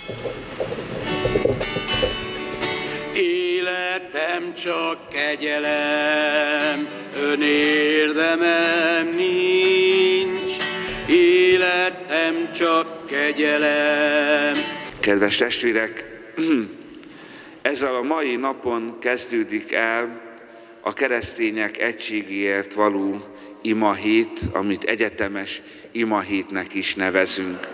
Életem csak kegyelem, önérdemem nincs. Életem csak kegyelem. Kedves testvérek, ezzel a mai napon kezdődik el a keresztények egységéért való imahét, amit egyetemes imahétnek is nevezünk.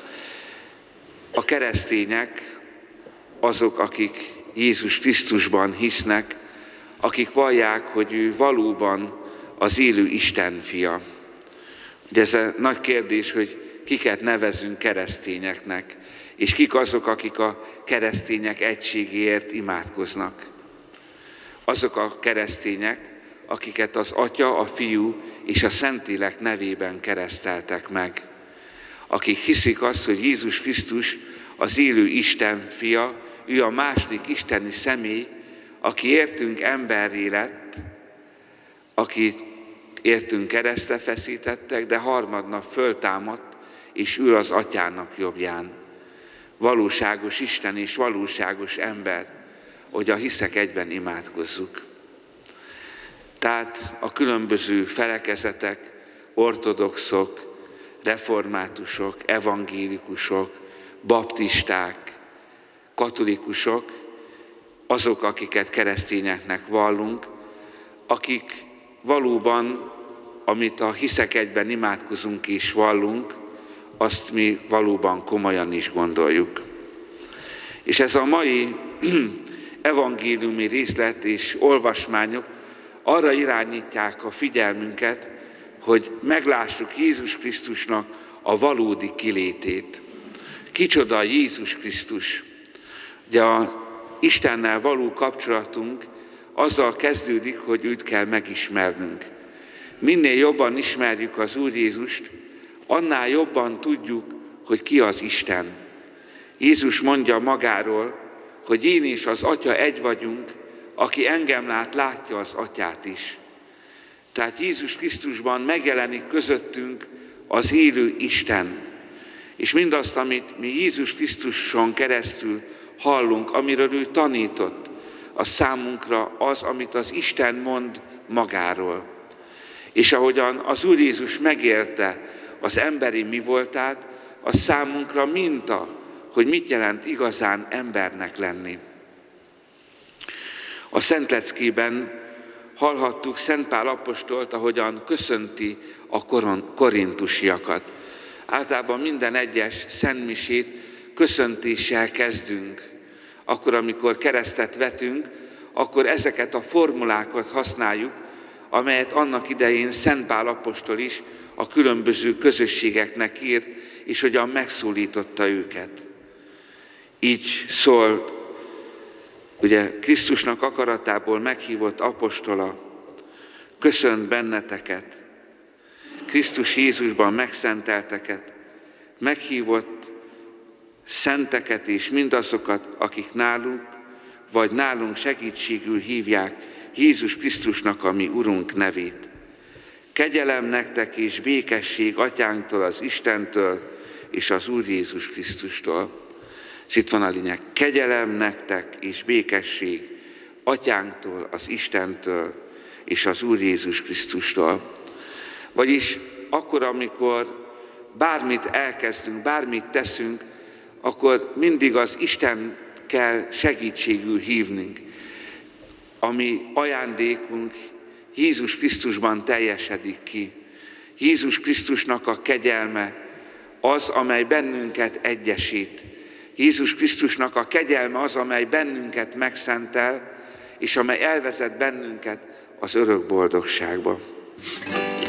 A keresztények azok, akik Jézus Krisztusban hisznek, akik vallják, hogy ő valóban az élő Isten fia. Ugye ez a nagy kérdés, hogy kiket nevezünk keresztényeknek, és kik azok, akik a keresztények egységéért imádkoznak. Azok a keresztények, akiket az Atya, a Fiú és a Szentlélek nevében kereszteltek meg. Akik hiszik azt, hogy Jézus Krisztus az élő Isten fia, ő a második isteni személy, aki értünk emberré lett, aki értünk keresztre feszítettek, de harmadnap föltámadt, és ül az Atyának jobbján. Valóságos Isten és valóságos ember, hogy a hiszek egyben imádkozzuk. Tehát a különböző felekezetek, ortodoxok, reformátusok, evangélikusok, baptisták, katolikusok, azok, akiket keresztényeknek vallunk, akik valóban, amit a hiszek egyben imádkozunk és vallunk, azt mi valóban komolyan is gondoljuk. És ez a mai evangéliumi részlet és olvasmányok arra irányítják a figyelmünket, hogy meglássuk Jézus Krisztusnak a valódi kilétét. Kicsoda Jézus Krisztus? Ugye a Istennel való kapcsolatunk azzal kezdődik, hogy őt kell megismernünk. Minél jobban ismerjük az Úr Jézust, annál jobban tudjuk, hogy ki az Isten. Jézus mondja magáról, hogy én és az Atya egy vagyunk, aki engem lát, látja az Atyát is. Tehát Jézus Krisztusban megjelenik közöttünk az élő Isten. És mindazt, amit mi Jézus Krisztuson keresztül hallunk, amiről ő tanított, az számunkra az, amit az Isten mond magáról. És ahogyan az Úr Jézus megélte az emberi mi voltát, az számunkra minta, hogy mit jelent igazán embernek lenni. A Szentleckében hallhattuk Szent Pál apostolt, ahogyan köszönti a korintusiakat. Általában minden egyes szentmisét köszöntéssel kezdünk. Akkor, amikor keresztet vetünk, akkor ezeket a formulákat használjuk, amelyet annak idején Szent Pál apostol is a különböző közösségeknek írt, és hogyan megszólította őket. Így szól, ugye Krisztusnak akaratából meghívott apostola, köszönt benneteket, Krisztus Jézusban megszentelteket, meghívott szenteket és mindazokat, akik nálunk, vagy nálunk segítségül hívják Jézus Krisztusnak, a mi Urunk nevét. Kegyelem nektek és békesség Atyánktól, az Istentől és az Úr Jézus Krisztustól. És itt van a lényeg. Kegyelem nektek és békesség Atyánktól, az Istentől és az Úr Jézus Krisztustól. Vagyis akkor, amikor bármit elkezdünk, bármit teszünk, akkor mindig az Isten kell segítségül hívnunk. Ami ajándékunk Jézus Krisztusban teljesedik ki. Jézus Krisztusnak a kegyelme az, amely bennünket egyesít. Jézus Krisztusnak a kegyelme az, amely bennünket megszentel, és amely elvezet bennünket az örök boldogságba.